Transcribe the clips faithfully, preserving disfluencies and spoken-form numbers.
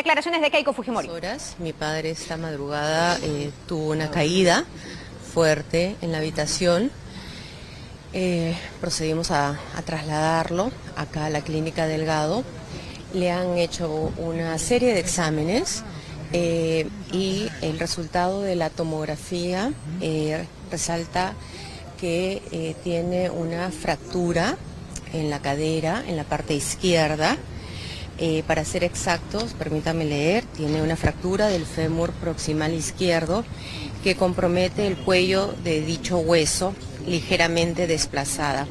declaraciones de Keiko Fujimori. Horas, mi padre esta madrugada eh, tuvo una caída fuerte en la habitación. Eh, procedimos a, a trasladarlo acá a la Clínica Delgado. Le han hecho una serie de exámenes eh, y el resultado de la tomografía eh, resalta que eh, tiene una fractura en la cadera, en la parte izquierda. Eh, para ser exactos, permítame leer, tiene una fractura del fémur proximal izquierdo que compromete el cuello de dicho hueso, ligeramente desplazada.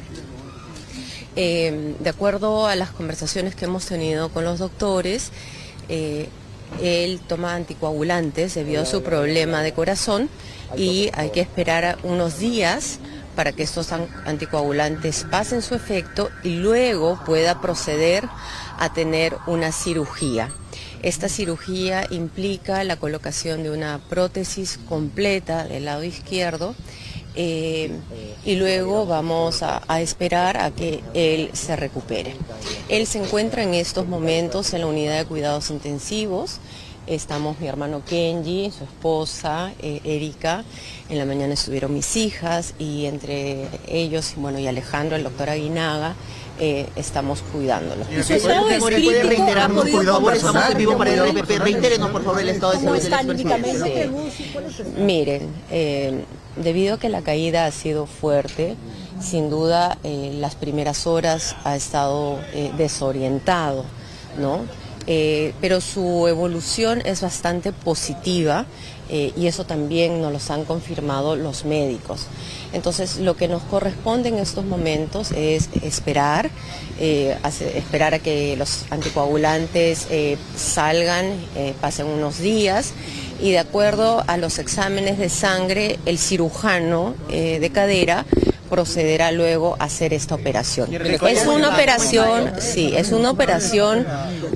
Eh, de acuerdo a las conversaciones que hemos tenido con los doctores, eh, él toma anticoagulantes debido a su problema de corazón y hay que esperar unos días para que estos anticoagulantes pasen su efecto y luego pueda proceder a tener una cirugía. Esta cirugía implica la colocación de una prótesis completa del lado izquierdo eh, y luego vamos a, a esperar a que él se recupere. Él se encuentra en estos momentos en la unidad de cuidados intensivos. Estamos mi hermano Kenji, su esposa, eh, Erika, en la mañana estuvieron mis hijas y entre ellos, bueno, y Alejandro, el doctor Aguinaga, eh, estamos cuidándolo. ¿Y su estado de espíritu ha reiterarnos, por favor, estamos en vivo para el R P P, reitérenos por favor el estado de salud del expresidente? Miren, eh, debido a que la caída ha sido fuerte, sin duda eh, las primeras horas ha estado eh, desorientado, ¿no? Eh, pero su evolución es bastante positiva eh, y eso también nos lo han confirmado los médicos. Entonces lo que nos corresponde en estos momentos es esperar, eh, hace, esperar a que los anticoagulantes eh, salgan, eh, pasen unos días y de acuerdo a los exámenes de sangre el cirujano eh, de cadera procederá luego a hacer esta operación. Es una operación, sí, es una operación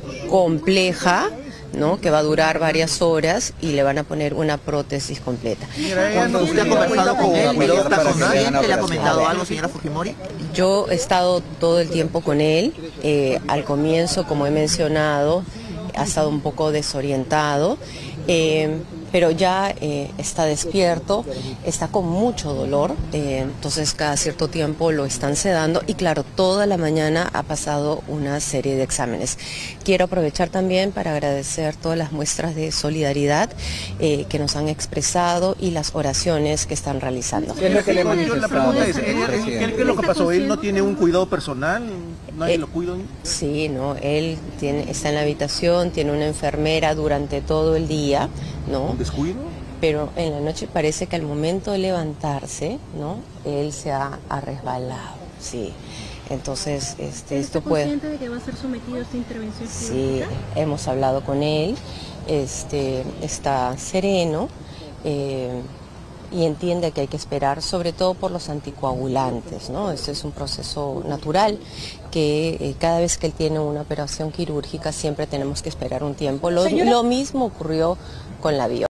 compleja, ¿no? Que va a durar varias horas y le van a poner una prótesis completa. ¿Usted ha conversado con él? ¿Está con alguien? ¿Le ha comentado algo, señora Fujimori? Yo he estado todo el tiempo con él. Eh, al comienzo, como he mencionado, ha estado un poco desorientado. Eh, pero ya eh, está despierto, está con mucho dolor, eh, entonces cada cierto tiempo lo están sedando y claro, toda la mañana ha pasado una serie de exámenes. Quiero aprovechar también para agradecer todas las muestras de solidaridad eh, que nos han expresado y las oraciones que están realizando. ¿Qué es lo que le manifestó? La pregunta es, ¿qué es lo que pasó? ¿Él no tiene un cuidado personal? ¿Nadie eh, lo cuida? Sí, no, él tiene, está en la habitación, tiene una enfermera durante todo el día, ¿no? ¿Descuido? Pero en la noche parece que al momento de levantarse, ¿no? Él se ha, ha resbalado, sí. Entonces, este, esto puede... ¿Está consciente de que va a ser sometido a esta intervención Sí, quirúrgica? hemos hablado con él, este, está sereno eh, y entiende que hay que esperar, sobre todo por los anticoagulantes, ¿no? Este es un proceso natural que eh, cada vez que él tiene una operación quirúrgica siempre tenemos que esperar un tiempo. Lo, lo mismo ocurrió con la biopsia.